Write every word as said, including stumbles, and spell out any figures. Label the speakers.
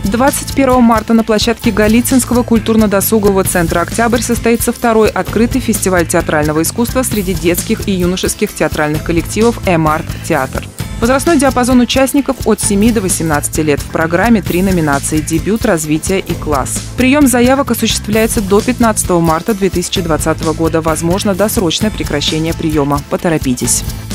Speaker 1: двадцать первого марта на площадке Голицынского культурно-досугового центра «Октябрь» состоится второй открытый фестиваль театрального искусства среди детских и юношеских театральных коллективов «Эм-арт Театр». Возрастной диапазон участников от семи до восемнадцати лет. В программе три номинации: дебют, развитие и класс. Прием заявок осуществляется до пятнадцатого марта две тысячи двадцатого года. Возможно досрочное прекращение приема. Поторопитесь.